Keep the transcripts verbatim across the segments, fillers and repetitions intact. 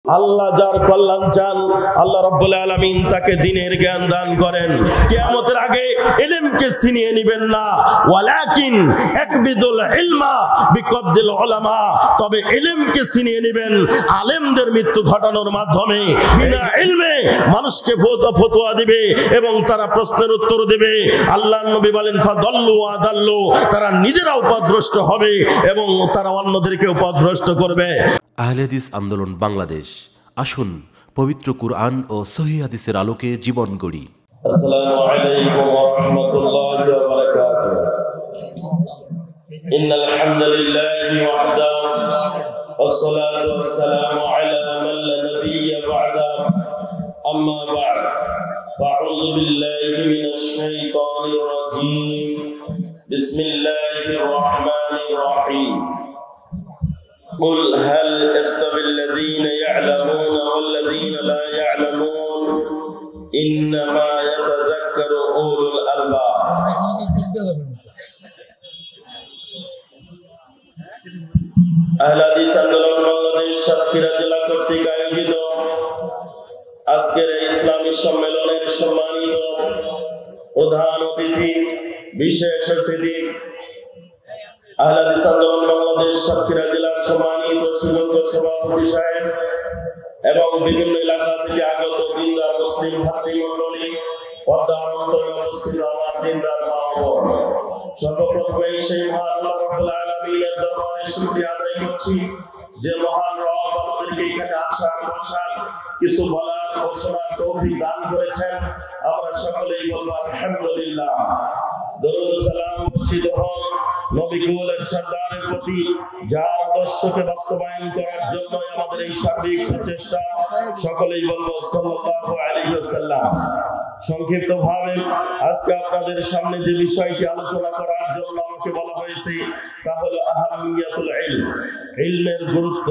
আল্লাহ যার কল্যাণ চান আল্লাহ রাব্বুল আলামিন তাকে দ্বীনের জ্ঞান দান করেন। কিয়ামতের আগে ইলমকে ছিনিয়ে নেবেন না, ওয়ালাকিন আকবিদুল ইলমা বিকবদিল উলামা, তবে ইলমকে ছিনিয়ে নেবেন আলেমদের মৃত্যু ঘটানোর মাধ্যমে। বিনা ইলমে মানুষকে ফতোয়া দিবে এবং তারা প্রশ্নের উত্তর দেবে। আল্লাহর নবী বলেন ফাদাল্লু আদাল্লু, তারা নিজেরাও পথভ্রষ্ট হবে এবং তারা অন্যদেরকে পথভ্রষ্ট করবে। আহলে হাদিস আন্দোলন বাংলাদেশ, আসুন পবিত্র কুরআন ও সহিহ হাদিসের আলোকে জীবন গড়ি। আসসালামু আলাইকুম ওয়া রাহমাতুল্লাহি ওয়া বারাকাতুহু। ইন্নাল হামদুলিল্লাহি ওয়াহদাহু ওয়াসসালাতু ওয়াসসালামু আলা মান লা নাবিয়্যা বা'দাহু, আম্মা বা'দ, ফাআউযু বিল্লাহি মিনাশ শাইতানির রাজীম। বিসমিল্লাহির রাহমানির রাহিম। قل هل يستوي الذين يعلمون والذين لا يعلمون إنما يتذكر أولو الألباب। আহলে হাদিস আন্দোলন বাংলাদেশ সাতক্ষীরা জেলা কর্তৃক আয়োজিত আজকের এই ইসলামী সম্মেলনের সম্মানিত প্রধান অতিথি, বিশেষ অতিথি, আহলে হাদিস আন্দোলন বাংলাদেশ সাতক্ষীরা জেলার সম্মানিত সুযোগ্য সভাপতি সাহেব এবং বিভিন্ন এলাকা থেকে আগত দিনদার মুসলিম ভাতৃমণ্ডলী, পর্দার অন্তরে অবস্থিত আমার দিনদার মা ও বোন, সর্বপ্রথমে সেই মহান আল্লাহ রাব্বুল আলামিনের দরবারে শুকরিয়া আদায় করছি যে মহান রব আমাদেরকে এখানে আসার বসার, কিছু বলার ও শোনার তৌফিক দান করেছেন। আমরা সকলেই বলবো আলহামদুলিল্লাহ। দরুদ ও সালাম বর্ষিত হোক নবী কুলের সরদারের প্রতি, যার আদর্শকে বাস্তবায়ন করার জন্য আমাদের এই সার্বিক প্রচেষ্টা। সকলেই বলবো সাল্লাল্লাহু আলাইহি ওয়াসাল্লাম। সংক্ষিপ্ত ভাবে আজকে আপনাদের সামনে যে বিষয়টি আলোচনা করার জন্য আমাকে বলা হয়েছে তা হলো আহাম্মিয়াতুল ইলম, ইলমের গুরুত্ব।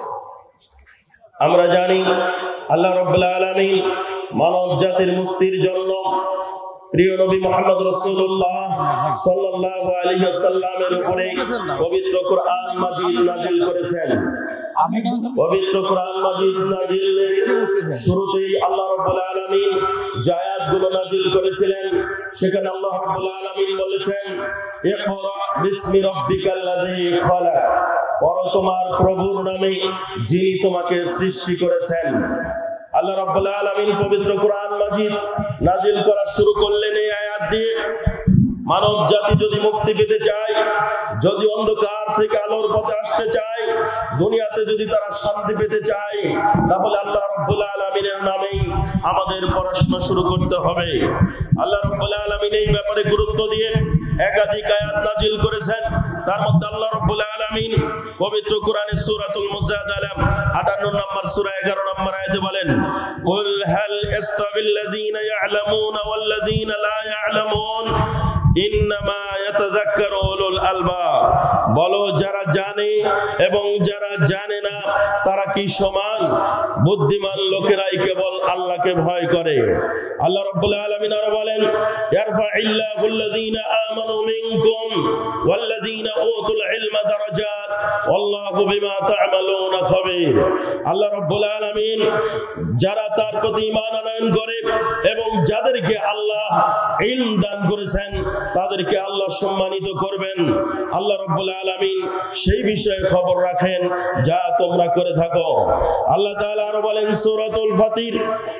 আমরা জানি আল্লাহ রাব্বুল আলামিন মানব জাতির মুক্তির জন্য প্রিয় নবী মুহাম্মদ রাসূলুল্লাহ সাল্লাল্লাহু আলাইহি ওয়াসাল্লামের উপরে পবিত্র কোরআন মাজিদ নাযিল করেছেন। পবিত্র কোরআন মাজিদ নাযিলের শুরুতেই আল্লাহ রাব্বুল আলামিন যে আয়াতগুলো নাযিল করেছিলেন সেখানে আল্লাহ রাব্বুল আলামিন বলেছেন ইকরা বিসমি রাব্বিকাল্লাযী খালাক, পড়ো তোমার প্রভুর নামে যিনি তোমাকে সৃষ্টি করেছেন। আল্লাহ রাব্বুল আলামিন পবিত্র কোরআন মাজিদ নাযিল করা শুরু করলেন এই আয়াত দিয়ে। মানব জাতি যদি মুক্তি পেতে চায়, যদি অন্ধকার থেকে আলোর পথে আসতে চায়, দুনিয়াতে যদি তারা শান্তি পেতে চায়, তাহলে আল্লাহ রাব্বুল আলামিনের নামেই আমাদের পড়াশোনা শুরু করতে হবে। আল্লাহ রাব্বুল আলামিন এই ব্যাপারে গুরুত্ব দিয়ে একাধিক আয়াত নাযিল করেছেন। তার মধ্যে আল্লাহ রাব্বুল আলামিন পবিত্র কোরআনের সূরাতুল মুজাদালা আটান্ন নম্বর সূরা এগারো নম্বর আয়াতে বলেন কুল হাল ইস্তাবিল্লাযীনা ইয়া'লামুনা ওয়াল্লাযীনা লা ইয়া'লামুন ইন্নামা ইয়াতাযাক্কারু উলুল আলবাব। বলো যারা জানে এবং যারা জানে না তারা কি সমান? বুদ্ধিমান লোকেরাই কেবল আল্লাহকে ভয় করে। আল্লাহ রাব্বুল আলামিন আরো বলেন ইয়ারফা'ইল্লাহুল্লাযীনা আমানু মিনকুম ওয়াল্লাযীনা উতুল ইলমা দারাজাত ওয়াল্লাহু বিমা তা'মালুনা খাবীর। আল্লাহ রাব্বুল আলামিন যারা তার প্রতি ঈমান আনয়ন করে এবং যাদেরকে আল্লাহ ইলম দান করেছেন তাদেরকে আল্লাহ সম্মানিত করবেন। আল্লাহ রাব্বুল আলামিন সেই বিষয়ে খবর রাখেন যা তোমরা করে থাকো। আল্লাহ তাআলা আরো বলেন সূরাতুল ফাতির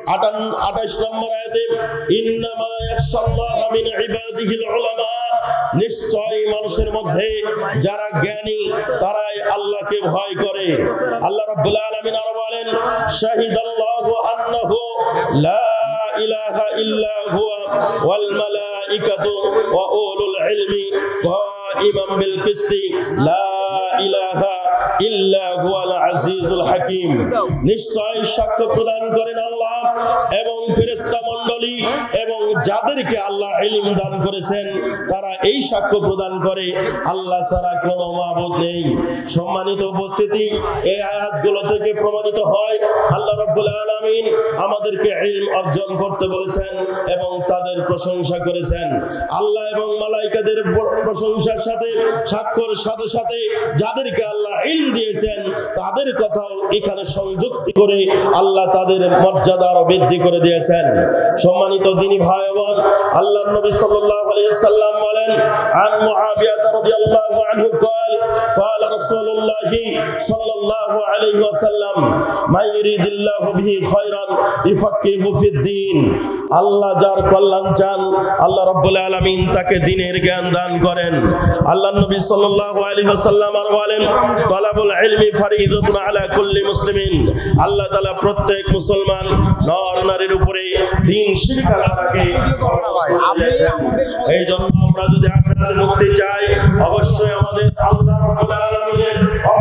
আটাশ নম্বর আয়াতে ইন্নামা ইয়াখশাল্লাহা মিন ইবাদিহিল উলামা, নিশ্চয় মানুষের মধ্যে যারা জ্ঞানী তারাই আল্লাহকে ভয় করে। আল্লাহ রাব্বুল আলামিন আরো বলেন শাহিদাল্লাহু আন্নাহু লা ইলাহা ইল্লা হুয়া ওয়াল মালাইকাতু ওয়া উলুল ইলমি কাইমান বিল কিসতি লা ইলাহা ইল্লা হুয়াল আজিজুল হাকীম। নিশ্চয় সাক্ষ্য প্রদান করেন আল্লাহ এবং ফেরেশতা মণ্ডলী এবং যাদেরকে আল্লাহ ইলম দান করেছেন তারা এই সাক্ষ্য প্রদান করে আল্লাহ ছাড়া কোনো মাবুদ নেই। সম্মানিত উপস্থিতি, এই আয়াতগুলো থেকে প্রমাণিত হয় আল্লাহ রাব্বুল আলামিন আমাদেরকে ইলম অর্জন করতে বলেছেন এবং তাদের প্রশংসা করেছেন। আল্লাহ এবং মালাইকাদের প্রশংসার সাথে সাক্ষর সাথে সাথে যাদেরকে আল্লাহ ইলম দিয়েছেন তাদের কথাও এখানে সংযুক্ত করে আল্লাহ তাদের মর্যাদা আরো বৃদ্ধি করে দিয়েছেন। সম্মানিত দ্বীনি ভাই বোন, আল্লাহর নবী সাল্লাল্লাহু আলাইহি ওয়াসাল্লাম বলেন, আন মুআবিয়া রাদিয়াল্লাহু আনহু قال قال رسول الله صلى الله عليه وسلم ما يريد الله به خيرا يفقهه في الدين। আল্লাহ যার কল্যাণ চান আল্লাহ রাব্বুল আলামিন তাকে দ্বীনের জ্ঞান দান করেন। আল্লাহর নবী সাল্লাল্লাহু আলাইহি ওয়াসাল্লাম আর বলেন, তালাবুল ইলমি ফরিদাতুন আলা কুল্লি মুসলিমিন। আল্লাহ তাআলা প্রত্যেক মুসলমান নর নারীর উপরে দ্বীন শিক্ষা করাকে এই জন্য আমরা যদি আখিরাতের মুক্তি চাই অবশ্যই আমাদের আল্লাহ রাব্বুল আলামিনের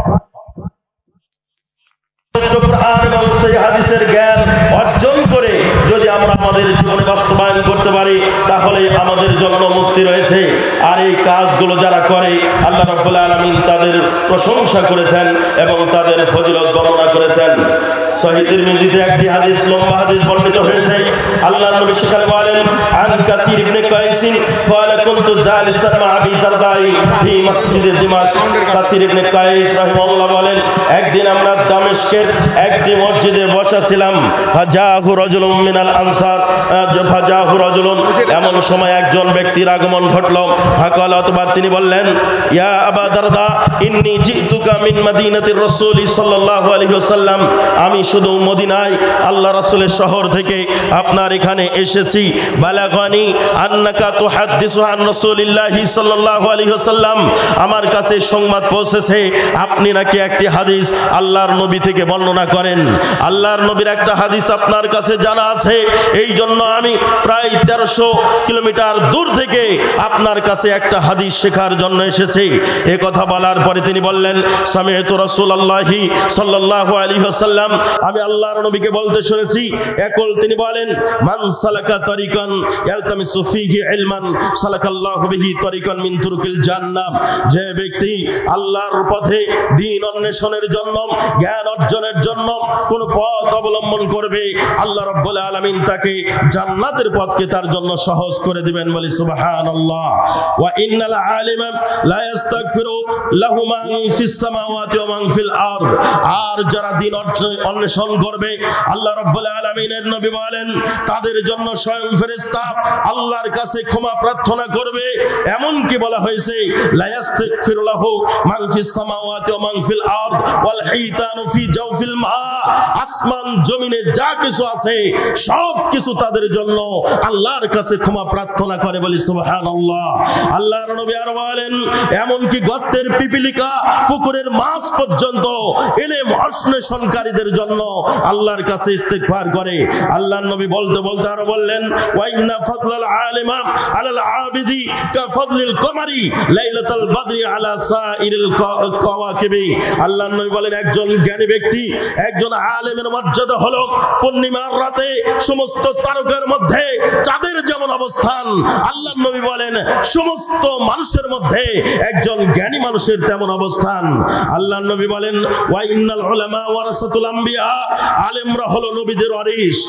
কোরআন এবং সহিহ হাদিসের জ্ঞান অর্জন করে যদি আমরা আমাদের জীবনে বাস্তবায়ন করতে পারি তাহলে আমাদের জন্য মুক্তি রয়েছে। আর এই কাজগুলো যারা করে আল্লাহ রাব্বুল আলামিন তাদের প্রশংসা করেছেন এবং তাদের ফজিলত বর্ণনা করেছেন। সহিহ তিরমিজিতে একটি হাদিস, লম্বা হাদিস বর্ণিত হয়েছে। আল্লাহর নবী সেখানে বলেন, আন কাসির ইবনে কাইসিন قال كنت جالسا مع ابي الدرداء في مسجد دمشق। কাসির ইবনে কাইস রাহিমাহুল্লাহ বলেন, একদিন আমরা দামেস্কের একটি মসজিদে বসা ছিলাম। ফাজাহু রাজুলুম মিনাল আনসার, ফাজাহু রাজুলুন, এমন সময় একজন ব্যক্তির আগমন ঘটল। ফাকাল, অতঃপর তিনি বললেন, ইয়া আবা দারদা ইন্নী জিতুকা মিন মাদিনাতির রাসূল সাল্লাল্লাহু আলাইহি ওয়াসাল্লাম, আমি শুধু মদিনায় আল্লাহ রাসূলের শহর থেকে আপনার এখানে এসেছি। বালাগানি আন্নাকা তুহাদ্দিসু আন রাসূলিল্লাহি সাল্লাল্লাহু আলাইহি ওয়াসাল্লাম, আমার কাছে সংবাদ পৌঁছেছে আপনি নাকি একটি হাদিস আল্লাহর নবী থেকে বর্ণনা করেন। আল্লাহর নবীর একটা হাদিস আপনার কাছে জানা আছে, এই জন্য আমি প্রায় তেরোশো কিলোমিটার দূর থেকে আপনার কাছে একটা হাদিস শেখার জন্য এসেছি। এ কথা বলার পরে তিনি বললেন, সামি'তু রাসূলুল্লাহি সাল্লাল্লাহু আলাইহি ওয়াসাল্লাম, আমি আল্লাহর নবীকে বলতে শুনেছি। একল তিনি বলেন, মান সালাকা তরিকান ইয়ালতামিসু ফীহি ইলমান সালাকাল্লাহু বিহি তরিকান মিন তুরুকিল জান্নাহ, যে ব্যক্তি আল্লাহর পথে দ্বীন অন্বেষণের জন্য, জ্ঞান অর্জনের জন্য কোন পথ অবলম্বন করবে আল্লাহ রাব্বুল আলামিন তাকে জান্নাতের পথকে তার জন্য সহজ করে দিবেন। বলি সুবহানাল্লাহ। ওয়া ইন্নাল আলিমা লা ইস্তাগফিরু লাহু মান ফিস সামাওয়াতি ওয়া মান ফিল আরদ, আর যারা দ্বীন অন্বেষণ করবে আল্লাহ রাব্বুল আলামিনের নবী বলেন তাদের জন্য স্বয়ং ফেরেশতা আল্লাহর কাছে ক্ষমা প্রার্থনা করবে। এমন কি বলা হয়েছে, লা ইস্তাগফিরু লাহু মান ফিস সামাওয়াতি ওয়া মান ফিল আরদ ওয়াল হাইতানু ফি জাওফিল মা, আসমান জমিনে যা কিছু আছে সব কিছু তাদের জন্য আল্লাহর কাছে ক্ষমা প্রার্থনা করে। বলি সুবহানাল্লাহ। আল্লাহর নবী আর বলেন, এমন কি গর্তের পিপিলিকা, পুকুরের মাছ পর্যন্ত ইলম অন্বেষণকারীদের জন্য আল্লাহর কাছে ইস্তিগফার করে। আল্লাহর নবী বলতে বলতে আরো বললেন, ওয়া ইন্না ফাদলাল আলিমা আলাল আবিদি কা ফাদলিল কমারি লাইলাতাল বদরি আলা সাইরিল কাওয়াকিবি। আল্লাহর নবী বলেন, একজন জ্ঞানী ব্যক্তি, একজন আলেমের মর্যাদা হলো পূর্ণিমার রাতে সমস্ত তারকার মধ্যে চাঁদের যেমন অবস্থান, আল্লাহর নবী বলেন সমস্ত মানুষের মধ্যে একজন জ্ঞানী মানুষের তেমন অবস্থান। আল্লাহর নবী বলেন, ওয়া ইন্নাল উলামা ওয়ারাসাতুল আম্বিয়া, আলেমরা হলো নবীদের ওয়ারিস।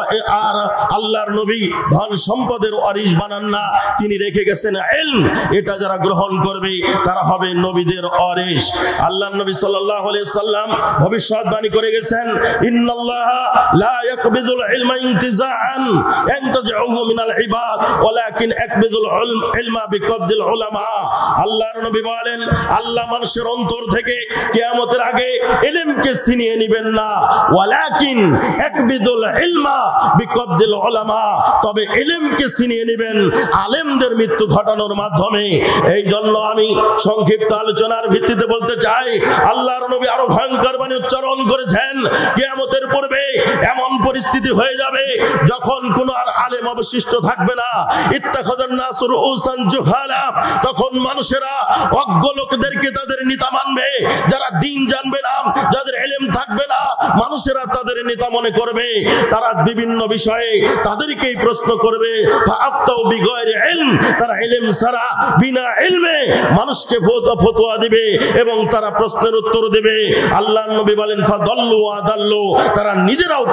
আর আল্লাহর নবী ধন সম্পদের ওয়ারিস বানান না, তিনি রেখে গেছেন ইলম, এটা যারা গ্রহণ করবে তারা হবে নবীদের ওয়ারিস। আল্লাহর নবী সাল্লাল্লাহু আলাইহি সাল্লাম ভবিষ্যৎবাণী করে গেছেন, ইন্নাল্লাহা লা ইয়াকবিদুল ইলমা ইনতিজাআন ইয়ানতাজিউহু মিনাল ইবাদ ওয়ালাকিন ইয়াকবিদুল ইলমা বিকবদিল উলামা। আল্লাহর নবী বলেন, আল্লাহ মানুষের অন্তর থেকে কিয়ামতের আগে ইলমকে ছিনিয়ে নেবেন না, ওয়ালাকিন ইয়াকবিদুল ইলমা বিকবদিল উলামা, তবে ইলমকে ছিনিয়ে নেবেন আলেমদের মৃত্যু ঘটানোর মাধ্যমে। এই জন্য আমি সংক্ষিপ্ত আলোচনার ভিত্তিতে বলতে চাই, আল্লাহর নবী আরো ভয়ঙ্কর বাণী উচ্চারণ করেছেন, কিয়ামতের পূর্বে এমন পরিস্থিতি হয়ে যাবে যখন কোন আর আলেম অবশিষ্ট থাকবে না। ইত্তাখাযান নাসু রুউসান জুহালা, তখন মানুষেরা অজ্ঞ লোকদেরকে তাদের নেতা মানবে, যারা দ্বীন জানবে না, যাদের ইলম থাকবে না, মানুষেরা তাদের নেতা মনে করবে। তারা বিভিন্ন বিষয়ে তাদেরকেই প্রশ্ন করবে, ফাআফতাউ বিগায়রি ইলম, তারা ইলম ছাড়া বিনা ইলমে মানুষকে ফতোয়া দিবে এবং তারা প্রশ্নের উত্তর দেবে। আল্লাহর নবী বলেন, ফাদাল্লু ওয়া আদাল্লু, তারা নিজেরাও পথভ্রষ্ট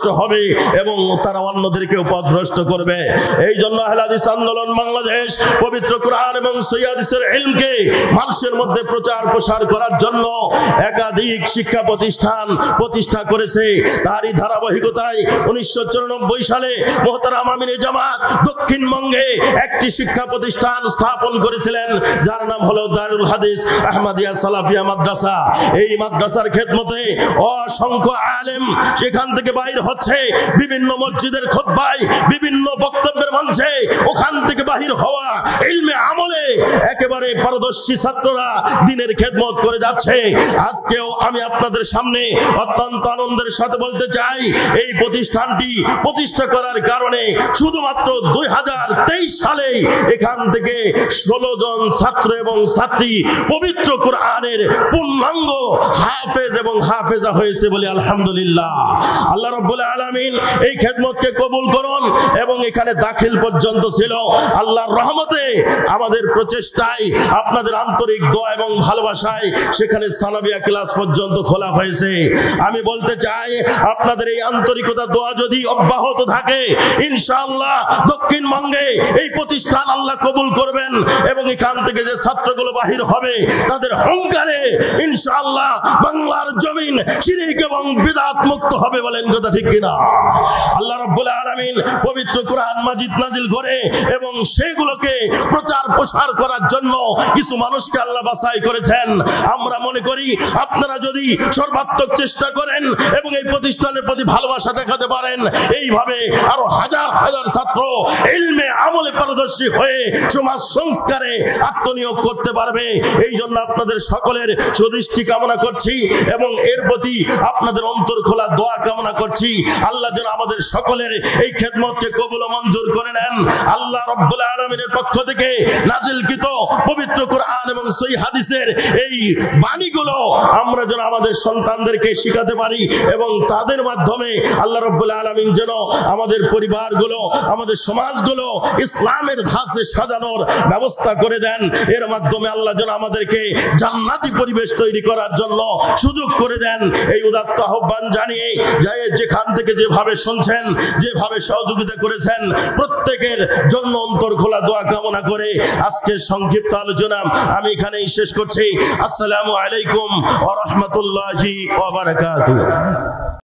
হবে এবং তারা অন্যদেরকেও পথভ্রষ্ট করবে। এই জন্য আহলে হাদিস আন্দোলন বাংলাদেশ পবিত্র কোরআন এবং সহিহ হাদিসের ইলমকে মানুষের মধ্যে প্রচার প্রসার করার জন্য একাধিক শিক্ষা প্রতিষ্ঠান প্রতিষ্ঠা করেছে। তারই ধারাবাহিকতায় উনিশশো চুরানব্বই সালে মুহতারাম আমিরে জামাত দক্ষিণবঙ্গে একটি শিক্ষা প্রতিষ্ঠান স্থাপন করেছিলেন, যার নাম হলো দারুল হাদিস আহমদিয়া সালাফিয়া মাদ্রাসা। এই মাদ্রাসার খেদমতে অসংখ্য আলেম সেখান থেকে বাহির হচ্ছে, বিভিন্ন মসজিদের খুতবায়, বিভিন্ন বক্তব্যের মঞ্চে ওখান থেকে বাহির হওয়া ইলমে আমলে একেবারে পারদর্শী ছাত্ররা দিনের খেদমত করে যাচ্ছে। আজকেও আমি আপনাদের সামনে অত্যন্ত আনন্দের সাথে বলতে চাই, এই প্রতিষ্ঠানটি প্রতিষ্ঠা করার কারণে শুধুমাত্র দুই হাজার তেইশ সালে এখান থেকে ষোলো জন ছাত্র এবং ছাত্রী পবিত্র কোরআনের পূর্ণাঙ্গ হাফেজ এবং হাফেজা হয়েছে বলে আলহামদুলিল্লাহ। আল্লাহ রাব্বুল আলামিন এই খেদমতকে কবুল করুন এবং এখানে দাখিল পর্যন্ত ছিল আল্লাহর রহমতে, আমাদের প্রচেষ্টায়, আপনাদের আন্তরিক দোয়া এবং ভালোবাসায় সেখানে সানাবিয়া ক্লাস পর্যন্ত খোলা হয়েছে। আমি বলতে চাই, আপনাদের এই আন্তরিকতা দোয়া যদি অব্যাহত থাকে, ইনশাআল্লাহ দক্ষিণবঙ্গে এই প্রতিষ্ঠান আল্লাহ কবুল করবেন এবং এখান থেকে যে ছাত্রগুলো বাহির হবে তাদের হুঙ্কারে ইনশাআল্লাহ বাংলার জমিন শিরক এবং বিদআত মুক্ত হবে। বলেন কথা ঠিক কিনা? আল্লাহ রাব্বুল আলামিন পবিত্র কোরআন মাজিদ নাজিল করে এবং সেগুলোকে প্রচার প্রসার করার জন্য কিছু মানুষকে আল্লাহ বাছাই করেছেন। আমরা মনে করি আপনারা যদি সর্বাত্মক চেষ্টা করেন এবং এই প্রতিষ্ঠানের প্রতি ভালোবাসা দেখাতে পারেন, এইভাবে আরো হাজার হাজার ছাত্র ইলমে আমলে পারদর্শী হয়ে সমাজ সংস্কারে আত্মনিয়োগ করতে পারবে। এই জন্য আপনাদের সকলের সুদৃষ্টি কামনা করছি এবং এর প্রতি আপনাদের অন্তর খোলা দোয়া কামনা করছি। আল্লাহ যেন আমাদের সকলের এই খেদমতকে কবুল ও মঞ্জুর করে নেন। আল্লাহ রাব্বুল আলামিনের পক্ষ থেকে নাজিলকৃত পবিত্র কোরআন এবং সহিহ হাদিসের এই বাণীগুলো আমরা যেন আমাদের সন্তানদেরকে শিখাতে পারি এবং তাদের মাধ্যমে আল্লাহ রাব্বুল আলামিন যেন আমাদের পরিবারগুলো, আমাদের সমাজগুলো ইসলামের ধাঁচে সাজানোর ব্যবস্থা করে দেন। এর মাধ্যমে আল্লাহ যেন আমাদেরকে জান্নাতি পরিবেশ তৈরি করার জন্য সুযোগ করে দেন। এই উদাত্ত আহ্বান জানিয়ে যায় যেখান থেকে যেভাবে শুনছেন, যেভাবে সহযোগিতা করেছেন, প্রত্যেকের জন্য অন্তর খোলা দোয়া কামনা করে আজকের সংক্ষিপ্ত আলোচনা আমি এখানেই শেষ করছি। আসসালামু আলাইকুম ওয়া রাহমাতুল্লাহি ওয়া বারাকাতুহু।